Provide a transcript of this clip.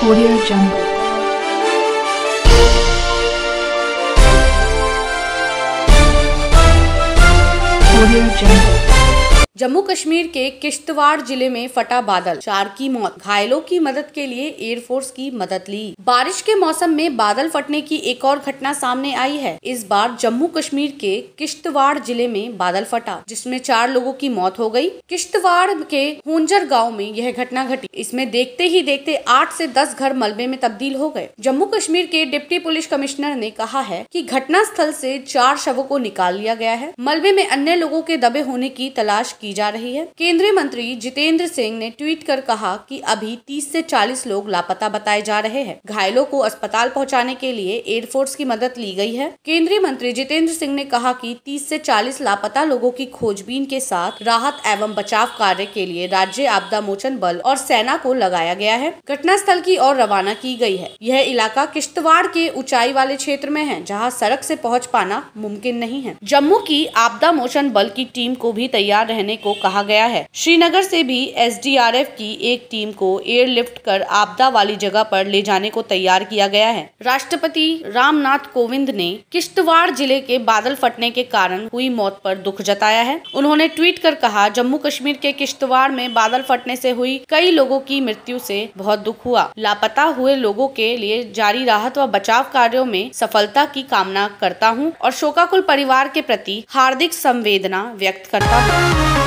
Audio Jungle. Audio Jungle. Jammu Kashmir के किश्तवाड़ जिले में फटा बादल, 4 की मौत, घायलों की मदद के लिए एयरफोर्स की मदद ली। बारिश के मौसम में बादल फटने की एक और घटना सामने आई है। इस बार जम्मू कश्मीर के किश्तवाड़ जिले में बादल फटा, जिसमें 4 लोगों की मौत हो गई। किश्तवाड़ के हुंजर गांव में यह घटना घटी। इसमें देखते ही देखते 8 से 10 घर मलबे में तब्दील हो गए। जम्मू कश्मीर के डिप्टी पुलिस कमिश्नर ने कहा है कि घटना स्थल से 4 शवों को निकाल लिया गया है। मलबे में अन्य लोगों के दबे होने की तलाश की जा रही है। केंद्रीय मंत्री जितेंद्र सिंह ने ट्वीट कर कहा कि अभी 30 से 40 लोग लापता बताए जा रहे हैं। घायलों को अस्पताल पहुंचाने के लिए एयरफोर्स की मदद ली गई है। केंद्रीय मंत्री जितेंद्र सिंह ने कहा कि 30 से 40 लापता लोगों की खोजबीन के साथ राहत एवं बचाव कार्य के लिए राज्य आपदा मोचन बल और सेना को लगाया गया है। घटना स्थल की ओर रवाना की गई है। यह इलाका किश्तवाड़ के ऊंचाई वाले क्षेत्र में है, जहां सड़क से पहुंच पाना मुमकिन नहीं है। जम्मू की आपदा मोचन बल की टीम को भी तैयार रहने को कहा गया है। श्रीनगर से भी एसडीआरएफ की एक टीम को एयरलिफ्ट कर आपदा वाली जगह पर ले जाने को तैयार किया गया है। राष्ट्रपति रामनाथ कोविंद ने किश्तवाड़ जिले के बादल फटने के कारण हुई मौत पर दुख जताया है। उन्होंने ट्वीट कर कहा, जम्मू कश्मीर के किश्तवाड़ में बादल फटने से हुई कई लोगों की मृत्यु से बहुत दुख हुआ। लापता हुए लोगों के लिए जारी राहत व बचाव कार्यों में सफलता की कामना करता हूं और शोकाकुल परिवार के प्रति हार्दिक संवेदना व्यक्त करता हूं।